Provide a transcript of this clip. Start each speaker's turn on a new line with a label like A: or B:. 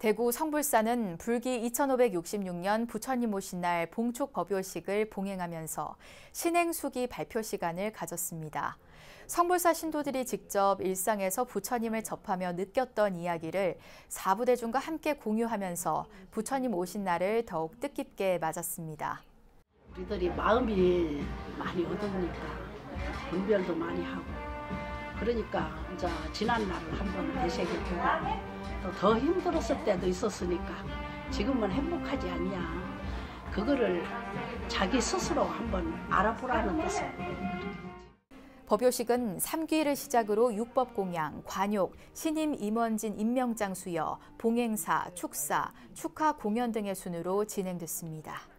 A: 대구 성불사는 불기 2566년 부처님 오신 날 봉축 법요식을 봉행하면서 신행수기 발표 시간을 가졌습니다. 성불사 신도들이 직접 일상에서 부처님을 접하며 느꼈던 이야기를 사부대중과 함께 공유하면서 부처님 오신 날을 더욱 뜻깊게 맞았습니다.
B: 우리들이 마음이 많이 얻으니까 분별도 많이 하고 그러니까 이제 지난 날을 한번 되새겨보고 또 더 힘들었을 때도 있었으니까 지금은 행복하지 않냐. 그거를 자기 스스로 한번 알아보라는 뜻으로.
A: 법요식은 3기를 시작으로 육법공양, 관욕, 신임 임원진 임명장 수여, 봉행사, 축사, 축하 공연 등의 순으로 진행됐습니다.